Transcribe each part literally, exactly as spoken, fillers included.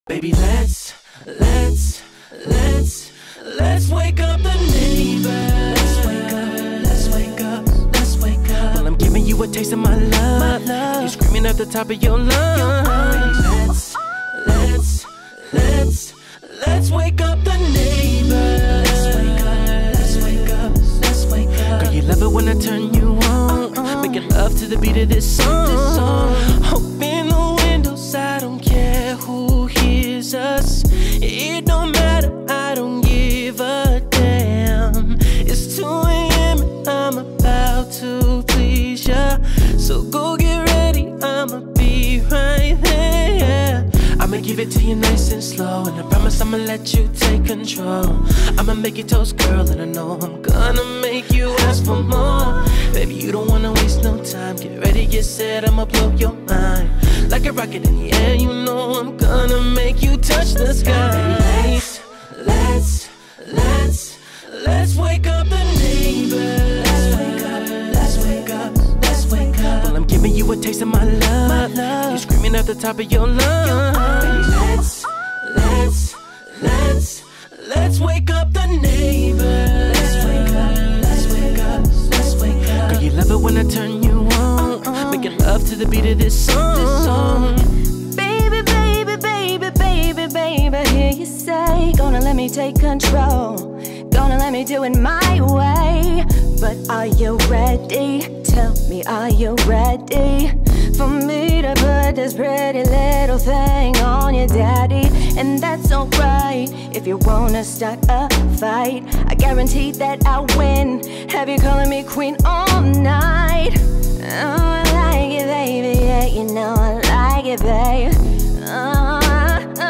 Baby, let's, let's, let's, let's wake up the neighbors. Let's wake up, let's wake up, let's wake up. Well, I'm giving you a taste of my love. My love. You're screaming at the top of your lungs. Baby, let's, let's, let's, let's wake up the neighbors. Let's wake up, let's wake up, let's wake up. Girl, you love it when I turn you on. Uh-uh. Making love to the beat of this song. This song. Open the windows, I don't care who hears us. It don't matter, I don't give a damn. It's two A M and I'm about to please ya. So go get ready, I'ma be right there. I'ma give it to you nice and slow, and I promise I'ma let you take control. I'ma make you toast, girl, and I know I'm gonna make you ask for more. Baby, you don't wanna waste no time. Get ready, get set, I'ma blow your mind. Like a rocket in the air, you know I'm gonna make you touch the sky. Let's, let's, let's, let's wake up the neighbors. Let's wake up, let's wake up, let's wake up. Well, I'm giving you a taste of my love. My love. You're screaming at the top of your lungs. Baby, let's, let's, let's, let's wake up the neighbors. Let's wake up, let's wake up, let's wake up. Girl, you love it when I turn you on. Uh-uh. Making love to the beat of this song. This song. Baby, baby, baby, baby, baby, hear you say, gonna let me take control, gonna let me do it my way. But are you ready? Tell me, are you ready for me to put this pretty little thing on your daddy? And that's alright if you wanna start a fight. I guarantee that I'll win. Have you calling me queen all night? Oh, I like it, baby, yeah, you know I like it, babe. Oh, oh,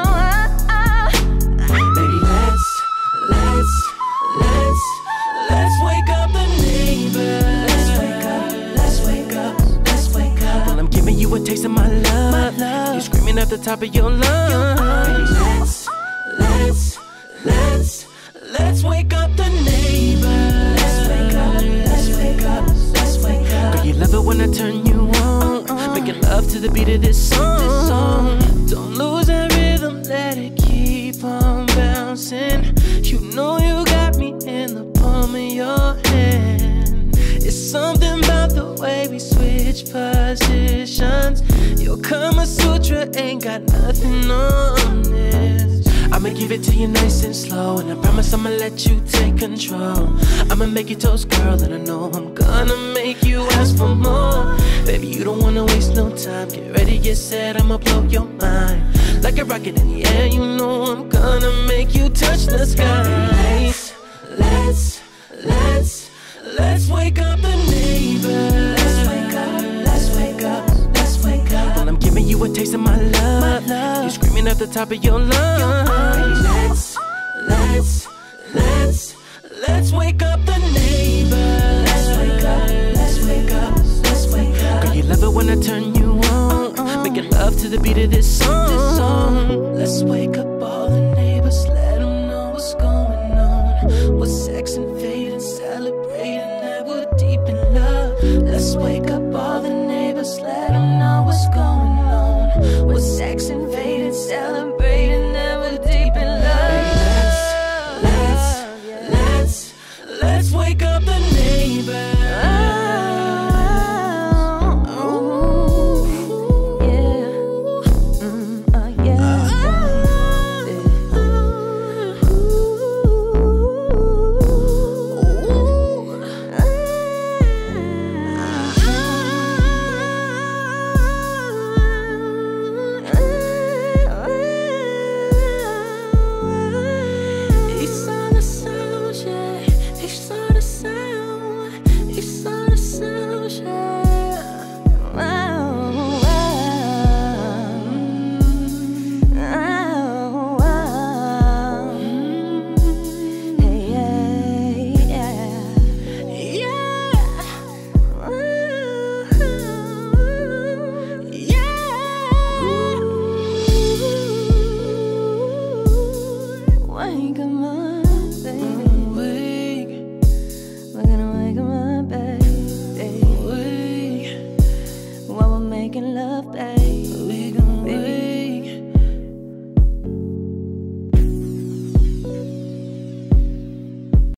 oh, oh. Baby, let's, let's, let's, let's wake up the neighbors. Let's wake up, let's wake up, let's wake up. Well, I'm giving you a taste of my love. My love. You're screaming at the top of your lungs. Baby, let's, let's, let's, let's wake up the neighbors. Let's wake up, let's wake up, let's wake up. Girl, you love it when I turn you on. Uh-uh. Making love to the beat of this song. This song. Don't lose that rhythm, let it keep on bouncing. You know you got me in the palm of your hand. It's something about the way we switch positions. Your Kama Sutra ain't got nothing on this. I'ma give it to you nice and slow, and I promise I'ma let you take control. I'ma make you toast, girl, and I know I'm gonna make you ask for more. Baby, you don't wanna waste no time. Get ready, get set, I'ma blow your mind. Like a rocket in the air, you know I'm gonna make you touch the sky. Let's, let's, let's wake up the neighbors. Let's wake up, let's wake up, let's wake up. Well, I'm giving you a taste of my love. My love. You're screaming at the top of your lungs. Let's, let's, let's, let's wake up the neighbors. Let's wake up, let's wake up, let's wake up. Girl, you love it when I turn you on. Uh-uh. Making love to the beat of this song. This song. Let's wake up all the neighbors, let them know what's going on. We're sexing, fading, celebrating that we're deep in love. Let's wake up all the neighbors, let them know what's going on. We're sexing, fading, celebrating that we're deep in love. Let's, let's, let's, let's wake up the neighbors.